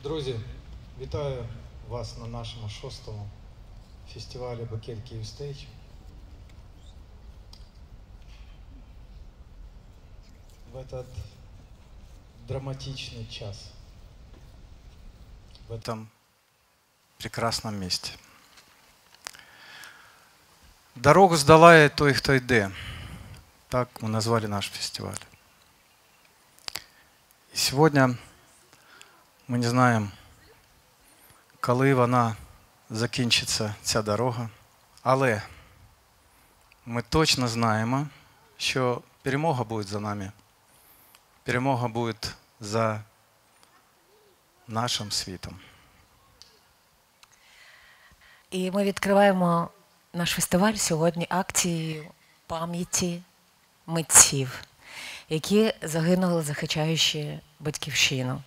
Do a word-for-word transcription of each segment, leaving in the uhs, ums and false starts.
Друзі, вітаю вас на нашому шостому фестивалі «Букет Київстейдж». В этот драматичный час, в этом прекрасном месте. Дорогу здолає той, хто йде. Так мы назвали наш фестиваль. И сегодня ми не знаємо, коли вона закінчиться, ця дорога, але ми точно знаємо, що перемога буде за нами. Перемога буде за нашим світом. І ми відкриваємо наш фестиваль сьогодні акцією пам'яті митців, які загинули, захищаючи батьківщину.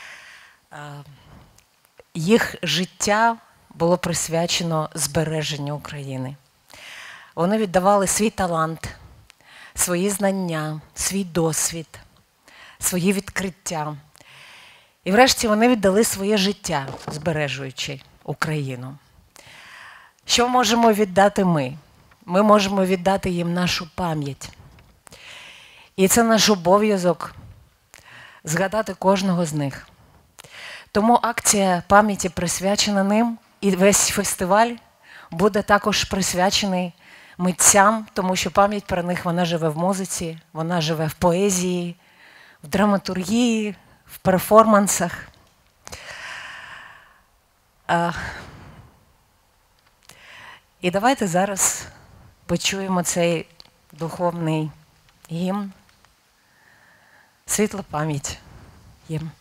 Їх життя було присвячено збереженню України. Вони віддавали свій талант, свої знання, свій досвід, свої відкриття. І врешті вони віддали своє життя, збережуючи Україну. Що можемо віддати ми? Ми можемо віддати їм нашу пам'ять. І це наш обов'язок згадати кожного з них. Тому акція пам'яті присвячена ним, і весь фестиваль буде також присвячений митцям, тому що пам'ять про них, вона живе в музиці, вона живе в поезії, в драматургії, в перформансах. А... І давайте зараз почуємо цей духовний гімн «Світла пам'ять» їм.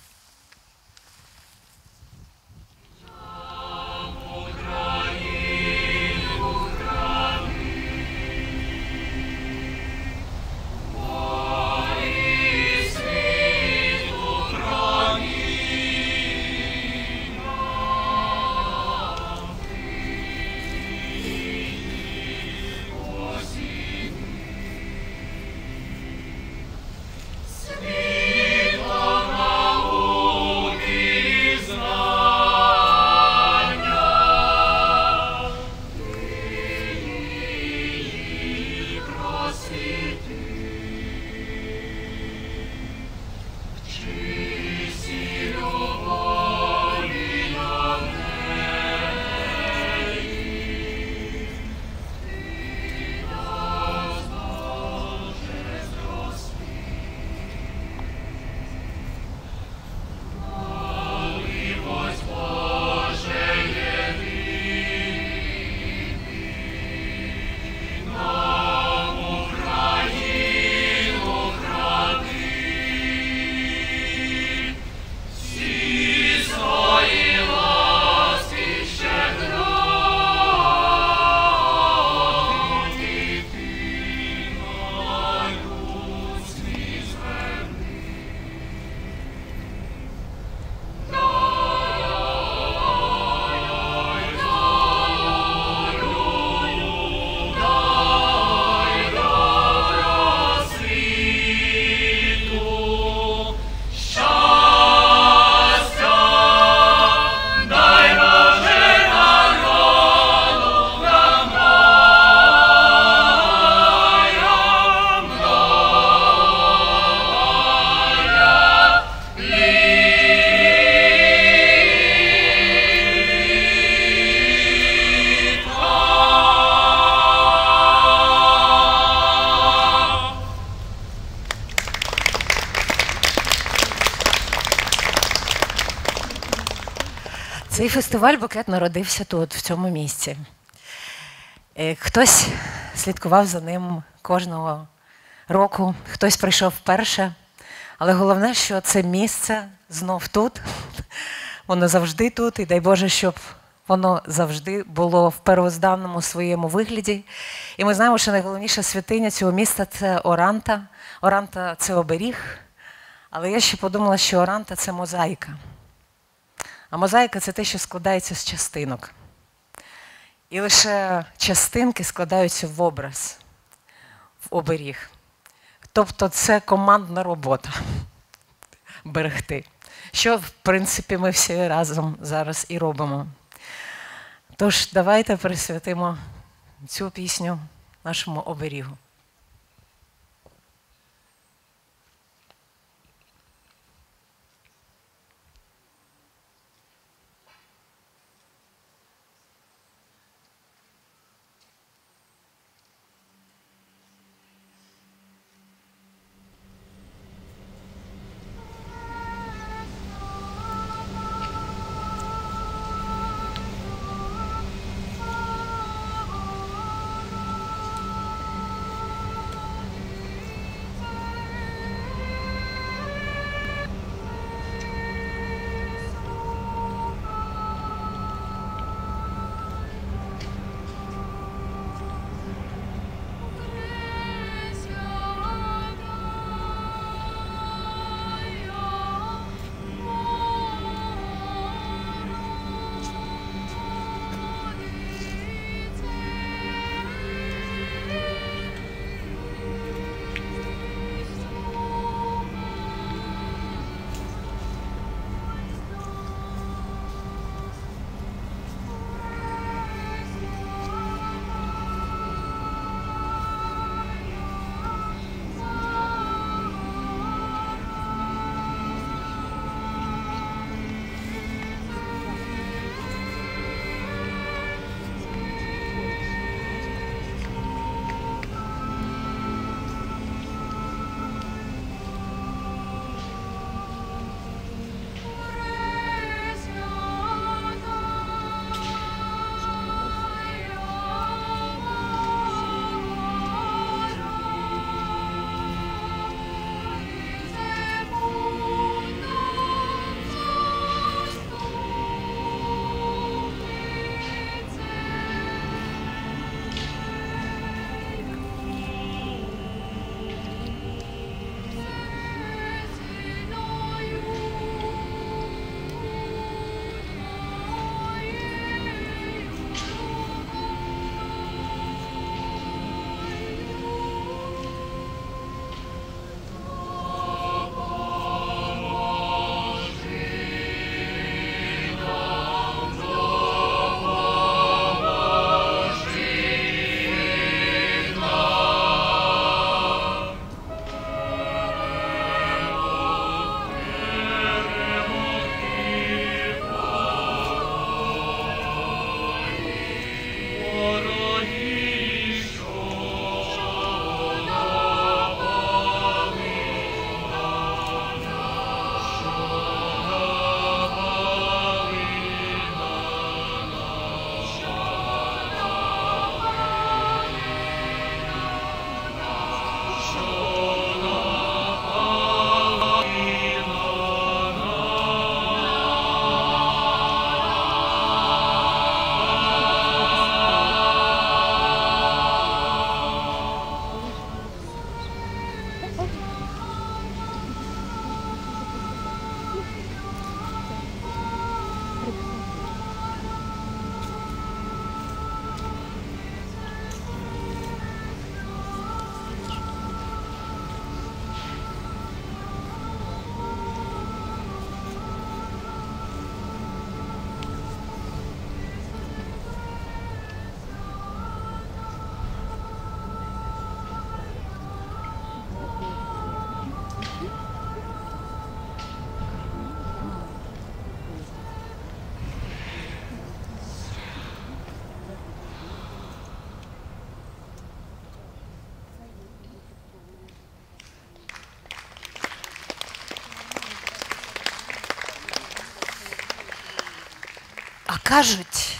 Цей фестиваль «Букет» народився тут, в цьому місці. Хтось слідкував за ним кожного року, хтось прийшов вперше. Але головне, що це місце знов тут, воно завжди тут, і дай Боже, щоб воно завжди було в первозданному своєму вигляді. І ми знаємо, що найголовніша святиня цього міста – це Оранта. Оранта – це оберіг, але я ще подумала, що Оранта – це мозаїка. А мозаїка – це те, що складається з частинок. І лише частинки складаються в образ, в оберіг. Тобто це командна робота – берегти. що, в принципі, ми всі разом зараз і робимо. Тож, давайте присвятимо цю пісню нашому оберігу. А кажуть,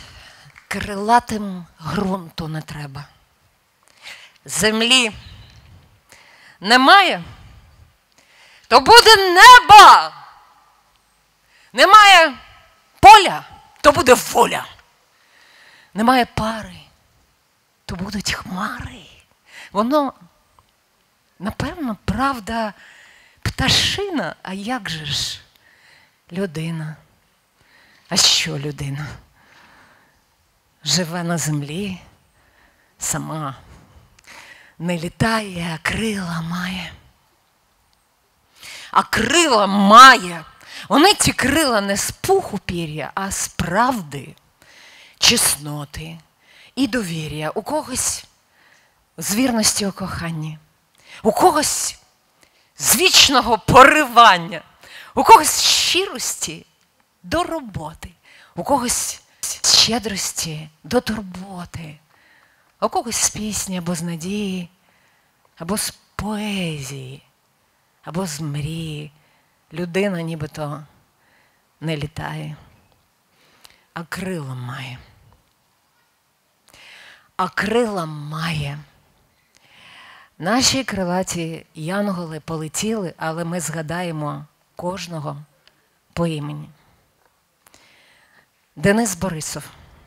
крилатим ґрунту не треба. Землі немає, то буде небо. Немає поля, то буде воля. Немає пари, то будуть хмари. Воно, напевно, правда, пташина, а як же ж людина? А що людина? Живе на землі сама, не літає, а крила має. А крила має, Вони ті крила не з пуху пір'я, а з правди, чесноти і довір'я. У когось з вірності у коханні, у когось з вічного поривання, у когось щирості до роботи, у когось з щедрості до турботи, у когось з пісні або з надії, або з поезії, або з мрії. Людина нібито не літає, а крила має. А крила має. Наші крилаті янголи полетіли, але ми згадаємо кожного по імені. Денис Борисов.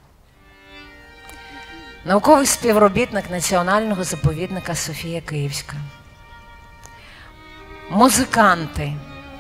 Науковий співробітник Національного заповідника Софія Київська. Музиканти.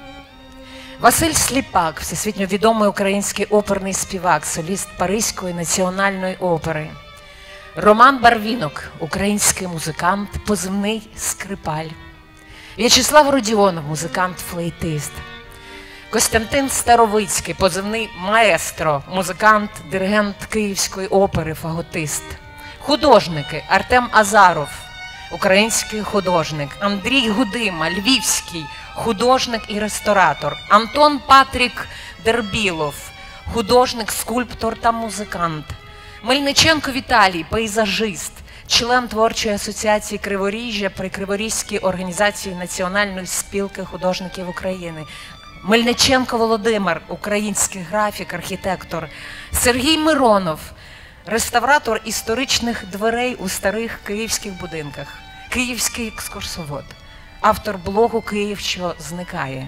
Василь Сліпак, всесвітньо відомий український оперний співак, соліст Паризької національної опери. Роман Барвінок, український музикант, позивний скрипаль. В'ячеслав Родіонов, музикант-флейтист. Костянтин Старовицький, позивний маестро, музикант, диригент Київської опери, фаготист. Художники: Артем Азаров, український художник, Андрій Гудима, львівський художник і ресторатор, Антон Патрік Дербілов, художник, скульптор та музикант, Мельниченко Віталій, пейзажист, член творчої асоціації Криворіжжя при Криворізькій організації Національної спілки художників України, Мельниченко Володимир, український графік, архітектор, Сергій Миронов, реставратор історичних дверей у старих київських будинках, київський екскурсовод, автор блогу «Київ, що зникає».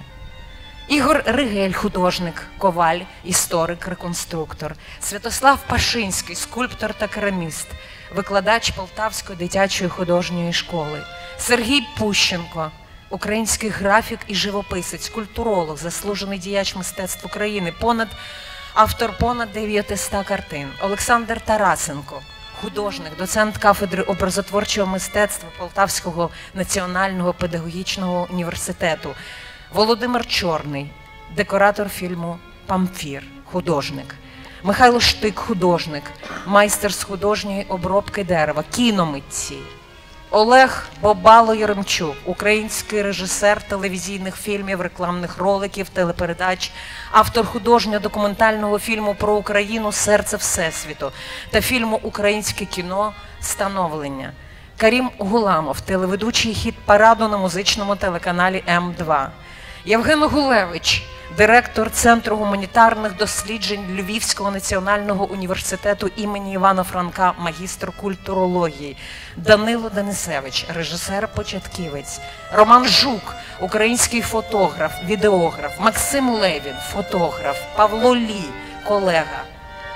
Ігор Ригель, художник, коваль, історик, реконструктор. Святослав Пашинський, скульптор та кераміст, викладач Полтавської дитячої художньої школи. Сергій Пущенко, український графік і живописець, культуролог, заслужений діяч мистецтв України, понад автор понад дев'ятисот картин. Олександр Тарасенко, художник, доцент кафедри образотворчого мистецтва Полтавського національного педагогічного університету. Володимир Чорний, декоратор фільму «Памфір», художник. Михайло Штик, художник, майстер з художньої обробки дерева, кіномитці. Олег Бобало-Яремчук, український режисер телевізійних фільмів, рекламних роликів, телепередач, автор художньо-документального фільму про Україну «Серце Всесвіту» та фільму «Українське кіно. Становлення». Карім Гуламов, телеведучий хіт-параду на музичному телеканалі М два. Євген Гулевич, директор Центру гуманітарних досліджень Львівського національного університету імені Івана Франка, магістр культурології. Данило Денисевич, режисер-початківець. Роман Жук, український фотограф, відеограф. Максим Левін, фотограф. Павло Лі, колега,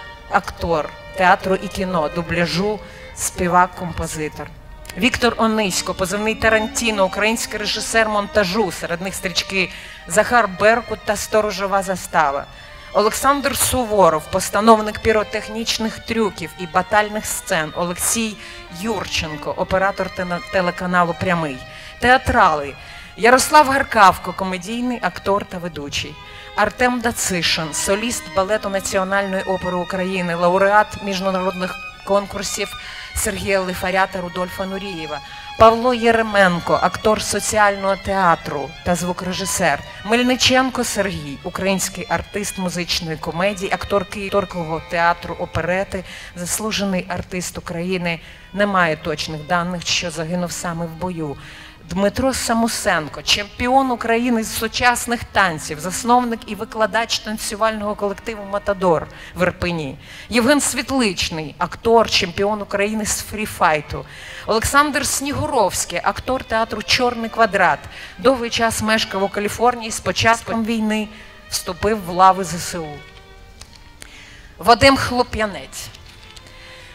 актор театру і кіно, дубляжу, співак, композитор. Віктор Онисько, позивний Тарантіно, український режисер монтажу, серед них стрічки «Захар Беркут» та «Сторожова застава». Олександр Суворов, постановник піротехнічних трюків і батальних сцен. Олексій Юрченко, оператор телеканалу «Прямий». Театрали: Ярослав Гаркавко, комедійний актор та ведучий. Артем Дацишин, соліст балету Національної опери України, лауреат міжнародних конкурсів Сергія Лифаря та Рудольфа Нурієва. Павло Єременко, актор соціального театру та звукорежисер. Мельниченко Сергій, український артист музичної комедії, актор Київського театру оперети, заслужений артист України. Немає точних даних, що загинув саме в бою. Дмитро Самусенко, чемпіон України з сучасних танців, засновник і викладач танцювального колективу «Матадор» в Ірпені. Євген Світличний, актор, чемпіон України з фріфайту. Олександр Снігуровський, актор театру «Чорний квадрат». Довгий час мешкав у Каліфорнії, з початком війни вступив в лави зе се у. Вадим Хлоп'янець.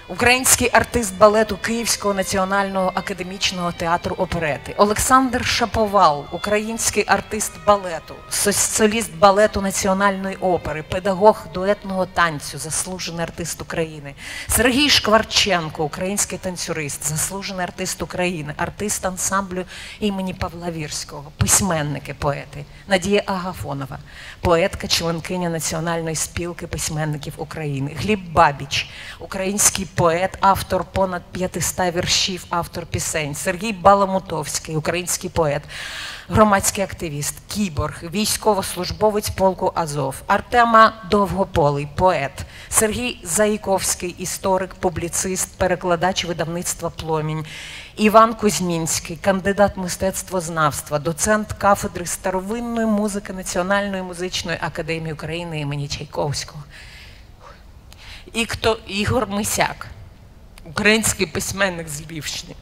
український артист балету Київського національного академічного театру оперети. Олександр Шаповал, український артист балету, соліст балету Національної опери, педагог дуетного танцю, заслужений артист України. Сергій Шкварченко, український танцюрист, заслужений артист України, артист ансамблю імені Павла Вірського, письменники, поети. Надія Агафонова, поетка, членкиня Національної спілки письменників України. Гліб Бабіч, український поет, автор понад п'ятисот віршів, автор пісень. Сергій Баламутовський, український поет, громадський активіст, кіборг, військовослужбовець полку Азов. Артема Довгополий, поет. Сергій Заїковський, історик, публіцист, перекладач видавництва «Пломінь». Іван Кузьмінський, кандидат мистецтвознавства, доцент кафедри старовинної музики Національної музичної академії України імені Чайковського. Ігор Мисяк, український письменник з Львівщини.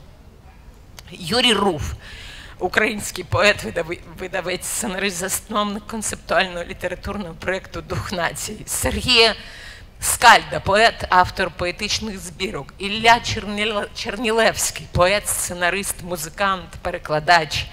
Юрій Руф, український поет, видавець, сценарист, засновник концептуального літературного проєкту «Дух нації». Сергій Скальда, поет, автор поетичних збірок. Ілля Чернілевський, поет, сценарист, музикант, перекладач.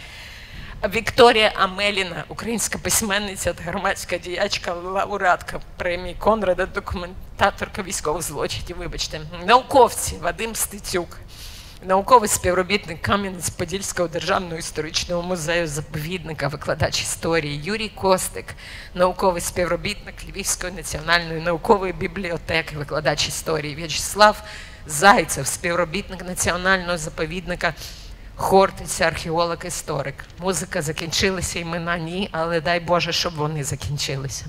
Вікторія Амеліна, українська письменниця та громадська діячка, лауреатка премії Конрада, документаторка військових злочинів, вибачте. Науковці: Вадим Стецюк, науковий співробітник Кам'янець-Подільського державного історичного музею-заповідника, викладач історії. Юрій Костик, науковий співробітник Львівської національної наукової бібліотеки, викладач історії. В'ячеслав Зайцев, співробітник національного заповідника Хортиця, археолог, історик. Музика закінчилася, імена ні, але дай Боже, щоб вони закінчилися.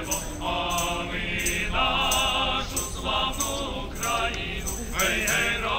Hey, hey,